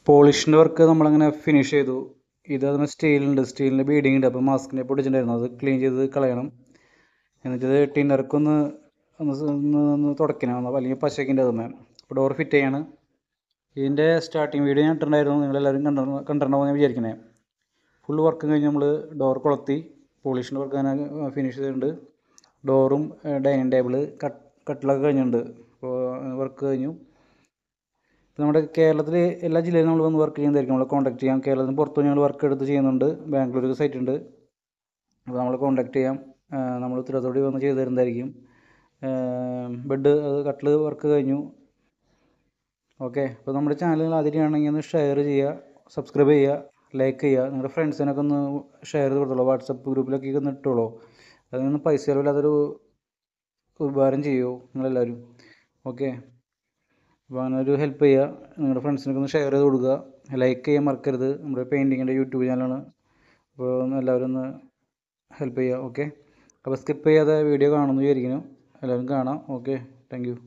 പോളിഷിൻ്റെ work നമ്മളങ്ങനെ finish ചെയ്തു. ഇത് അതിന് സ്റ്റീലിൻ്റെ ബീഡിങ് ഉണ്ട്. അപ്പോൾ മാസ്കിനെ പൊടിച്ചിട്ടുണ്ടായിരുന്നു, അത് ക്ലീൻ ചെയ്ത് കളയണം. എന്നിട്ടത് ടിന്നർക്കൊന്ന് ഒന്ന് തുടയ്ക്കണം, അല്ലെങ്കിൽ പശയ്ക്കിൻ്റെ അതുമേ. അപ്പോൾ ഡോർ ഫിറ്റ് ചെയ്യാണ്. ഇതിൻ്റെ സ്റ്റാർട്ടിങ് വീഡിയോ ഞാൻ ഇട്ടിട്ടുണ്ടായിരുന്നു, നിങ്ങളെല്ലാവരും കണ്ടിട്ടുണ്ടാവും ഞാൻ വിചാരിക്കണേ. ഫുൾ വർക്ക് കഴിഞ്ഞ് നമ്മൾ ഡോർ കൊളുത്തി പോളിഷിൻ്റെ വർക്ക് അങ്ങനെ ഫിനിഷ് ചെയ്തിട്ടുണ്ട്. ഡോറും ഡൈനിങ് ടേബിള് കട്ടിലൊക്കെ കഴിഞ്ഞിട്ടുണ്ട്. അപ്പോൾ വർക്ക് കഴിഞ്ഞു. നമ്മുടെ കേരളത്തിൽ എല്ലാ ജില്ലയിലും നമ്മൾ വന്ന് വർക്ക് ചെയ്യുന്നതായിരിക്കും. നമ്മളെ കോൺടാക്ട് ചെയ്യാം. കേരളത്തിന് പുറത്ത് ഞങ്ങൾ വർക്ക് എടുത്ത് ചെയ്യുന്നുണ്ട്. ബാംഗ്ലൂർ സൈറ്റ് ഉണ്ട്. അപ്പോൾ നമ്മൾ കോൺടാക്ട് ചെയ്യാം. നമ്മൾ ഉത്തരവാദിത്തോടെ വന്ന് ചെയ്ത് തരുന്നതായിരിക്കും. ബെഡ് കട്ടിൽ വർക്ക് കഴിഞ്ഞു. ഓക്കെ, അപ്പോൾ നമ്മുടെ ചാനൽ ആദ്യമാണെങ്കിൽ ഒന്ന് ഷെയർ ചെയ്യുക, സബ്സ്ക്രൈബ് ചെയ്യുക, ലൈക്ക് ചെയ്യുക. നിങ്ങളുടെ ഫ്രണ്ട്സിനൊക്കെ ഒന്ന് ഷെയർ ചെയ്ത് കൊടുത്തോളൂ. വാട്സപ്പ് ഗ്രൂപ്പിലൊക്കെ ഒന്ന് ഇട്ടോളൂ. അതിനൊന്നും പൈസ ചിലവില്ലാത്തൊരു ഉപകാരം ചെയ്യുമോ നിങ്ങളെല്ലാവരും. ഓക്കെ, അപ്പോൾ അങ്ങനെ ഒരു ഹെൽപ്പ് ചെയ്യുക. നിങ്ങളുടെ ഫ്രണ്ട്സിനൊക്കെ ഒന്ന് ഷെയർ ചെയ്ത് കൊടുക്കുക. ലൈക്ക് ചെയ്യാൻ മറക്കരുത്. നമ്മുടെ പെയിൻറ്റിങ്ങിൻ്റെ യൂട്യൂബ് ചാനലാണ്. അപ്പോൾ എല്ലാവരും ഒന്ന് ഹെൽപ്പ് ചെയ്യുക. ഓക്കെ, അപ്പോൾ സ്കിപ്പ് ചെയ്യാതെ വീഡിയോ കാണുമെന്ന് വിചാരിക്കുന്നു. എല്ലാവരും കാണാം. Okay, thank U.